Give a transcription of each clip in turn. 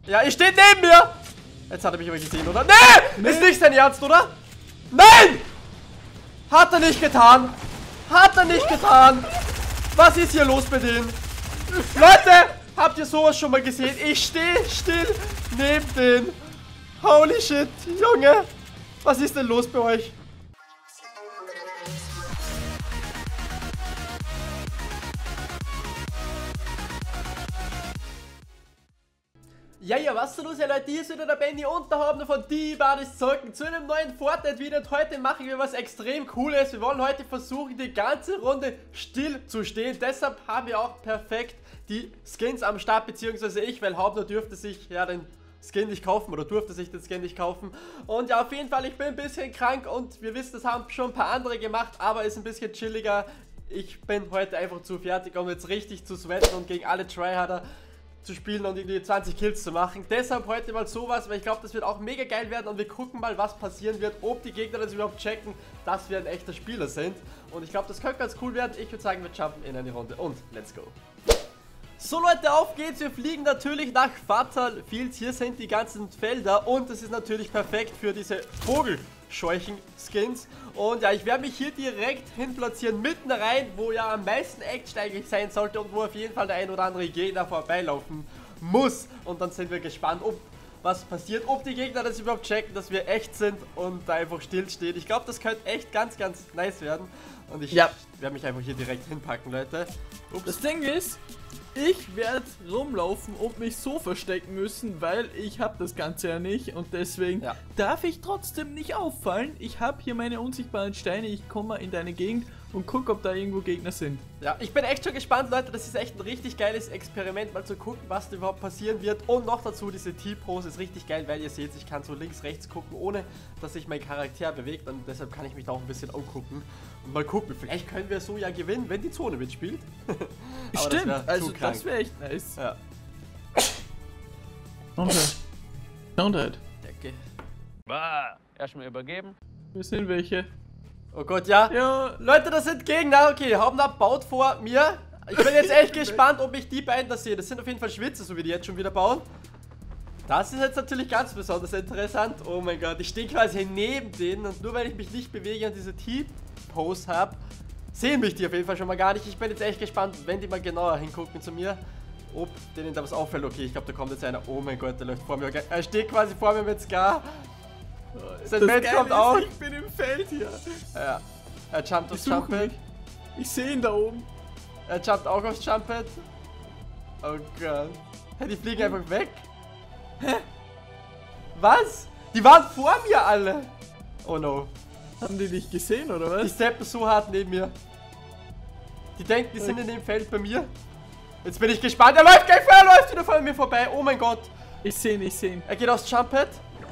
Ja, ihr steht neben mir! Jetzt hat er mich aber gesehen, oder? Nee! Ist nicht sein Ernst, oder? Nein! Hat er nicht getan! Hat er nicht getan! Was ist hier los bei denen? Leute! Habt ihr sowas schon mal gesehen? Ich stehe still neben denen. Holy shit, Junge! Was ist denn los bei euch? Ja, was ist los, ja Leute, hier ist wieder der Benny und da haben wir von die Badis Zocken zu einem neuen Fortnite-Video und heute machen wir was extrem Cooles. Wir wollen heute versuchen, die ganze Runde still zu stehen, deshalb haben wir auch perfekt die Skins am Start, beziehungsweise ich, weil Hauptner dürfte sich ja den Skin nicht kaufen oder durfte sich den Skin nicht kaufen. Und ja, auf jeden Fall, ich bin ein bisschen krank und wir wissen, das haben schon ein paar andere gemacht, aber ist ein bisschen chilliger. Ich bin heute einfach zu fertig, um jetzt richtig zu sweaten und gegen alle Tryharder zu spielen und irgendwie 20 Kills zu machen. Deshalb heute mal sowas, weil ich glaube, das wird auch mega geil werden und wir gucken mal, was passieren wird, ob die Gegner das überhaupt checken, dass wir ein echter Spieler sind. Und ich glaube, das könnte ganz cool werden. Ich würde sagen, wir jumpen in eine Runde und let's go. So Leute, auf geht's. Wir fliegen natürlich nach Fatal Fields. Hier sind die ganzen Felder und das ist natürlich perfekt für diese Vogelscheuchen-Skins. Und ja, ich werde mich hier direkt hin platzieren, mitten rein, wo ja am meisten Action eigentlich sein sollte und wo auf jeden Fall der ein oder andere Gegner vorbeilaufen muss. Und dann sind wir gespannt, ob was passiert, ob die Gegner das überhaupt checken, dass wir echt sind und da einfach stillstehen. Ich glaube, das könnte echt ganz nice werden. Und ich werde mich einfach hier direkt hinpacken, Leute. Ups. Das Ding ist, ich werde rumlaufen und mich so verstecken müssen, weil ich habe das Ganze ja nicht und deswegen darf ich trotzdem nicht auffallen. Ich habe hier meine unsichtbaren Steine, ich komme mal in deine Gegend und gucke, ob da irgendwo Gegner sind. Ja, ich bin echt schon gespannt, Leute, das ist echt ein richtig geiles Experiment, mal zu gucken, was da überhaupt passieren wird. Und noch dazu, diese T-Pose ist richtig geil, weil ihr seht, ich kann so links, rechts gucken, ohne dass sich mein Charakter bewegt und deshalb kann ich mich da auch ein bisschen umgucken. Und mal gucken, vielleicht können wir so ja gewinnen, wenn die Zone mitspielt. Stimmt, also das wäre echt nice. Ja. Soundhead. Decke. Erstmal übergeben. Wir sind welche. Oh Gott, ja. Leute, das sind Gegner. Okay, Hauptner baut vor mir. Ich bin jetzt echt gespannt, ob ich die beiden da sehe. Das sind auf jeden Fall Schwitze, so wie die jetzt schon wieder bauen. Das ist jetzt natürlich ganz besonders interessant. Oh mein Gott, ich stehe quasi neben denen und nur weil ich mich nicht bewege und diese T-Pose habe, sehen mich die auf jeden Fall schon mal gar nicht. Ich bin jetzt echt gespannt, wenn die mal genauer hingucken zu mir, ob denen da was auffällt. Okay, ich glaube, da kommt jetzt einer. Oh mein Gott, der läuft vor mir. Er steht quasi vor mir mit Scar. Sein Mate kommt auch. Ich bin im Feld hier. Ja. Er jumpt aufs Jumphead. Ich sehe ihn da oben. Er jumpt auch aufs Jumphead. Oh Gott. Hey, die fliegen einfach weg. Hä? Was? Die waren vor mir alle. Oh no. Haben die dich gesehen oder was? Die steppen so hart neben mir. Die denken, die sind in dem Feld bei mir. Jetzt bin ich gespannt. Er läuft gleich vor, er läuft wieder von mir vorbei. Oh mein Gott. Ich sehe ihn, ich sehe ihn. Er geht aufs Jumphead.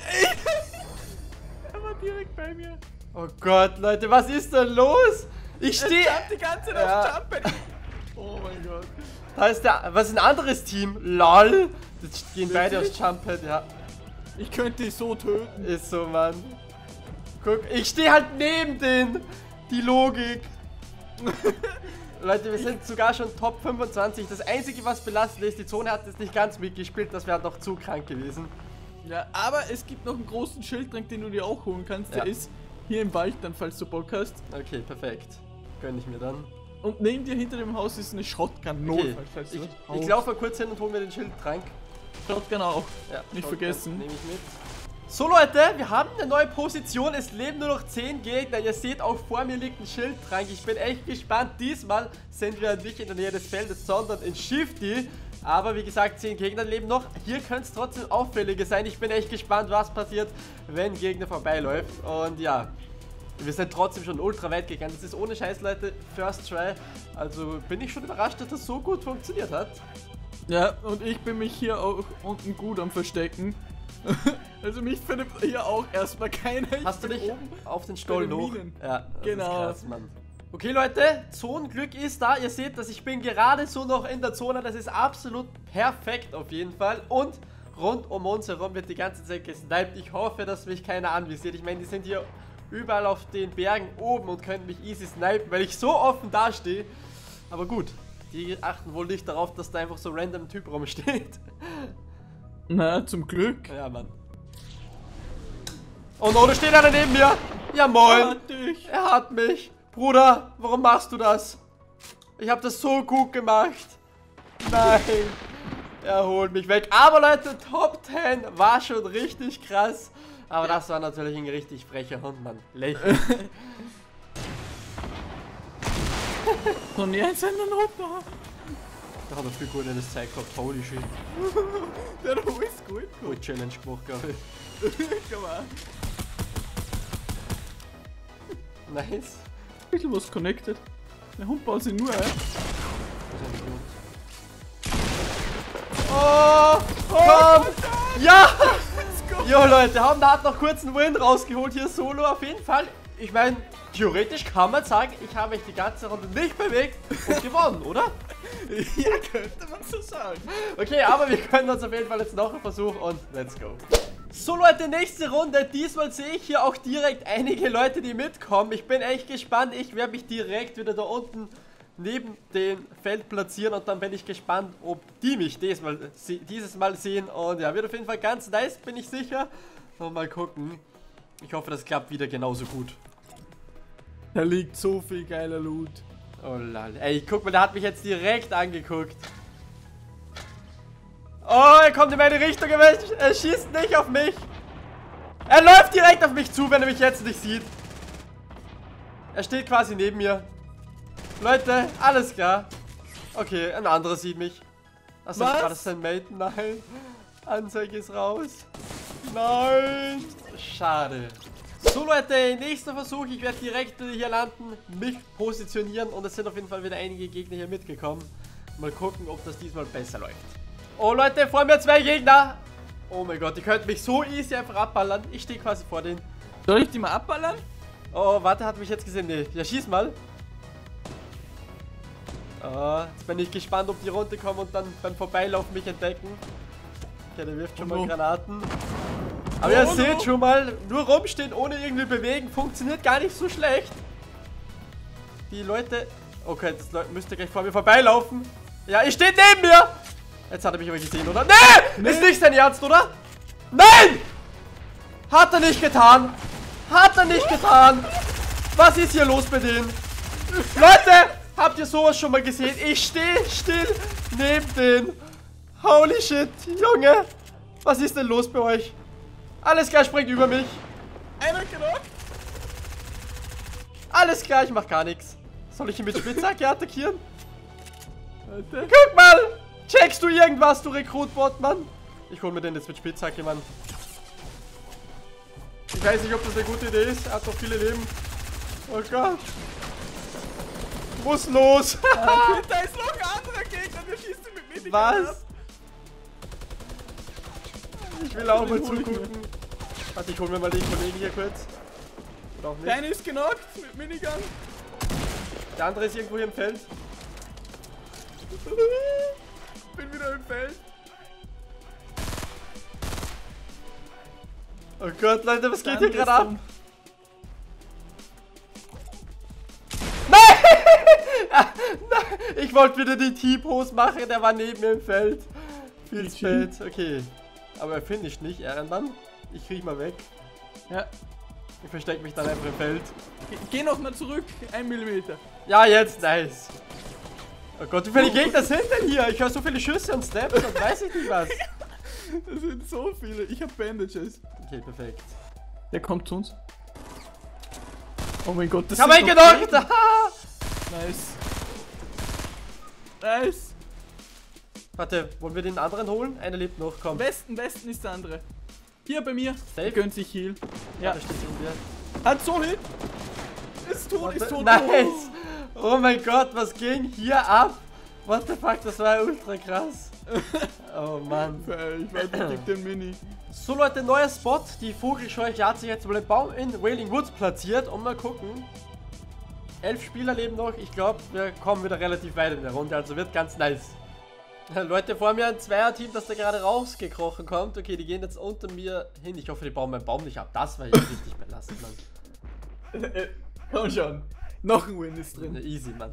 Er war direkt bei mir. Oh Gott, Leute, was ist denn los? Ich stehe die ganze Zeit aufs Jumphead. Oh mein Gott. Da ist der. Was ist ein anderes Team? LOL. Jetzt gehen beide aufs Jumphead, ja. Ich könnte die so töten. Ist so, Mann. Guck, ich stehe halt neben denen. Die Logik. Leute, wir sind sogar schon Top 25. Das Einzige, was belastend ist, die Zone hat jetzt nicht ganz mitgespielt. Das wäre noch zu krank gewesen. Ja, aber es gibt noch einen großen Schildtrank, den du dir auch holen kannst. Der ist hier im Wald dann, falls du Bock hast. Okay, perfekt. Gönn ich mir dann. Und neben dir hinter dem Haus ist eine Shotgun. Okay. Ich laufe mal kurz hin und hole mir den Schildtrank. Shotgun auch. Ja, nicht vergessen. Nehme ich mit. So Leute, wir haben eine neue Position. Es leben nur noch 10 Gegner. Ihr seht, auch vor mir liegt ein Schildtrank. Ich bin echt gespannt. Diesmal sind wir nicht in der Nähe des Feldes, sondern in Shifty. Aber wie gesagt, 10 Gegner leben noch. Hier könnte es trotzdem auffälliger sein. Ich bin echt gespannt, was passiert, wenn ein Gegner vorbeiläuft. Und ja, wir sind trotzdem schon ultra weit gegangen. Das ist ohne Scheiß, Leute, First Try. Also bin ich schon überrascht, dass das so gut funktioniert hat. Ja, und ich bin mich hier auch unten gut am Verstecken. Also mich findet hier auch erstmal keiner. Hast du dich auf den Stollen hoch? Ja, genau. Ist krass, Mann. Okay Leute, Zonenglück ist da. Ihr seht, dass ich bin gerade so noch in der Zone. Das ist absolut perfekt auf jeden Fall. Und rund um uns herum wird die ganze Zeit gesniped. Ich hoffe, dass mich keiner anvisiert. Ich meine, die sind hier überall auf den Bergen oben und können mich easy snipen, weil ich so offen dastehe. Aber gut, die achten wohl nicht darauf, dass da einfach so random Typ rumsteht. Na, zum Glück. Ja, Mann. Oh no, da steht einer neben mir. Ja, moin. Er hat mich. Bruder, warum machst du das? Ich habe das so gut gemacht. Nein. Er holt mich weg. Aber Leute, Top 10 war schon richtig krass. Aber das war natürlich ein richtig frecher Hund, Mann. Lächeln. Noch nie einen Sender runter. Da hat er viel gut in das Zeit gehabt. Holy shit. Der hat alles gut. Gut Challenge gemacht, glaube ich. Komm mal. Nice. Ein bisschen was connected. Der Hund baut sich nur ein. Oh, komm! Ja! Jo Leute, haben da noch kurz einen Win rausgeholt hier solo auf jeden Fall. Ich meine, theoretisch kann man sagen, ich habe mich die ganze Runde nicht bewegt und gewonnen, oder? Ja, könnte man so sagen. Okay, aber wir können uns auf jeden Fall jetzt noch einen Versuch und let's go. So Leute, nächste Runde. Diesmal sehe ich hier auch direkt einige Leute, die mitkommen. Ich bin echt gespannt. Ich werde mich direkt wieder da unten neben dem Feld platzieren und dann bin ich gespannt, ob die mich dieses Mal sehen. Und ja, wird auf jeden Fall ganz nice, bin ich sicher. Und mal gucken. Ich hoffe, das klappt wieder genauso gut. Da liegt so viel geiler Loot. Oh lol. Ey, guck mal, der hat mich jetzt direkt angeguckt. Oh, er kommt in meine Richtung, er schießt nicht auf mich. Er läuft direkt auf mich zu, wenn er mich jetzt nicht sieht. Er steht quasi neben mir. Leute, alles klar. Okay, ein anderer sieht mich. Was? War das sein Mate? Nein. Anzeige ist raus. Nein. Schade. So Leute, nächster Versuch. Ich werde direkt hier landen, mich positionieren und es sind auf jeden Fall wieder einige Gegner hier mitgekommen. Mal gucken, ob das diesmal besser läuft. Oh Leute, vor mir 2 Gegner. Oh mein Gott, die könnten mich so easy einfach abballern. Ich stehe quasi vor denen. Soll ich die mal abballern? Oh, warte, hat mich jetzt gesehen. Nee, ja, schieß mal. Oh, jetzt bin ich gespannt, ob die runterkommen und dann beim Vorbeilaufen mich entdecken. Okay, der wirft schon mal Granaten. Aber ihr seht schon mal, nur rumstehen ohne irgendwie bewegen funktioniert gar nicht so schlecht. Die Leute... Okay, das müsste gleich vor mir vorbeilaufen. Ja, ihr steht neben mir! Jetzt hat er mich aber gesehen, oder? Nee! Ist nicht sein Ernst, oder? Nein! Hat er nicht getan! Hat er nicht getan! Was ist hier los bei denen? Leute! Habt ihr sowas schon mal gesehen? Ich stehe still neben denen. Holy shit, Junge! Was ist denn los bei euch? Alles klar, springt über mich. Einer genug? Alles klar, ich mach gar nichts. Soll ich ihn mit Spitzhacke attackieren? Alter. Guck mal! Checkst du irgendwas, du Rekrutbot, Mann? Ich hol mir den jetzt mit Spitzhacke, Mann. Ich weiß nicht, ob das eine gute Idee ist. Er hat noch viele Leben. Oh Gott. Muss los. Da ist noch ein anderer Gegner, der schießt ihn mit mir. Was? Ich will auch mal zugucken. Warte, ich hol mir mal den Kollegen hier kurz. Oder auch nicht. Der eine ist genockt mit Minigun. Der andere ist irgendwo hier im Feld. Bin wieder im Feld. Oh Gott, Leute, was geht hier gerade ab? Nein! Ich wollte wieder die T-Pose machen, der war neben mir im Feld. Viel zu spät, okay. Aber er finisht nicht, Ehrenmann. Ich krieg mal weg. Ja. Ich verstecke mich dann einfach im Feld. Geh noch mal zurück, 1 Millimeter. Ja, jetzt, nice. Oh Gott, wie viele Gegner sind denn hier? Ich höre so viele Schüsse und Steps und weiß ich nicht was. Das sind so viele. Ich habe Bandages. Okay, perfekt. Der kommt zu uns. Oh mein Gott, das ist. Ich hab ihn gedockt! Nice. Nice. Warte, wollen wir den anderen holen? Einer lebt noch, komm. Westen ist der andere. Hier bei mir. Safe? Der gönnt sich Heal. Ja, da steht irgendwer. Hat so Hit. Ist tot, ist tot. Nice! Oh mein Gott, was ging hier ab? What the fuck, das war ultra krass. Oh Mann. Ich weiß nicht, gib den Mini. So Leute, neuer Spot. Die Vogelscheuche hat sich jetzt mal im Baum in Wailing Woods platziert. Und mal gucken. 11 Spieler leben noch. Ich glaube, wir kommen wieder relativ weit in der Runde. Also wird ganz nice. Leute, vor mir ein Zweierteam, das da gerade rausgekrochen kommt. Okay, die gehen jetzt unter mir hin. Ich hoffe, die bauen meinen Baum nicht ab. Das war jetzt richtig belastend, Mann. Komm schon. Noch ein Win ist drin. Easy, Mann.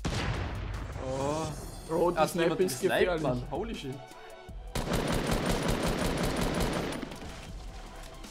Oh. Bro, die Sniper ist gefährlich. Mann. Holy shit.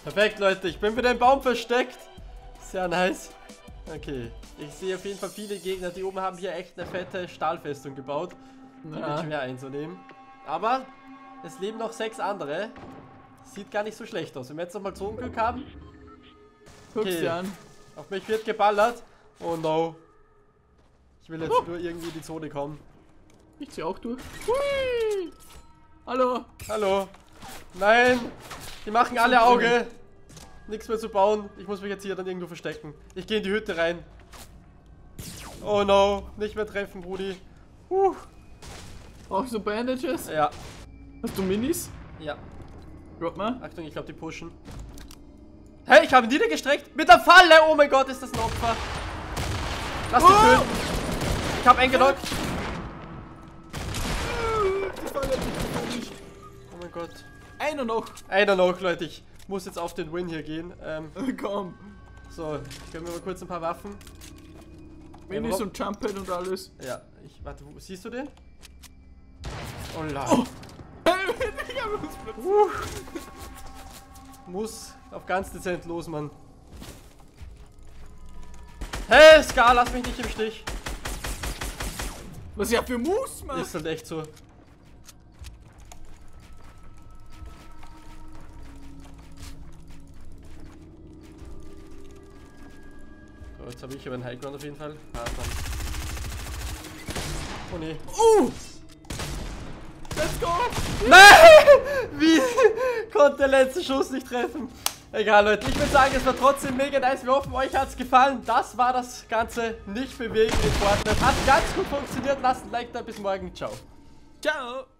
Perfekt, Leute. Ich bin wieder im Baum versteckt. Sehr nice. Okay. Ich sehe auf jeden Fall viele Gegner. Die oben haben hier echt eine fette Stahlfestung gebaut. Die wird schwer einzunehmen. Aber es leben noch 6 andere. Sieht gar nicht so schlecht aus. Wenn wir jetzt nochmal Zonenglück haben. Okay. Auf mich wird geballert. Oh no. Ich will jetzt nur irgendwie in die Zone kommen. Ich zieh auch durch. Hui! Hallo. Hallo. Nein. Die machen alle Auge. Nichts mehr zu bauen. Ich muss mich jetzt hier dann irgendwo verstecken. Ich gehe in die Hütte rein. Oh no. Nicht mehr treffen, Brudi. Brauchst du Bandages? Ja. Hast du Minis? Ja. Drop mal. Achtung, ich glaube, die pushen. Hey, ich habe ihn niedergestreckt. Mit der Falle. Oh mein Gott, ist das ein Opfer. Lass mich töten. Ich habe einen genockt. Oh mein Gott. Einer noch. Einer noch, Leute. Ich muss jetzt auf den Win hier gehen. Komm. So, ich gebe mir mal kurz ein paar Waffen. Minis und Jumppad und alles. Ja, warte, siehst du den? Oh la. Oh. Muss auf ganz dezent los, Mann. Hey, Scar, lass mich nicht im Stich. Was ja für Moves, Mann. Ist halt echt so. So, jetzt habe ich aber einen Highground auf jeden Fall. Oh ne. Let's go! Nein! Wie konnte der letzte Schuss nicht treffen? Egal, Leute. Ich würde sagen, es war trotzdem mega nice. Wir hoffen, euch hat es gefallen. Das war das Ganze nicht bewegen in Fortnite. Hat ganz gut funktioniert. Lasst ein Like da. Bis morgen. Ciao. Ciao!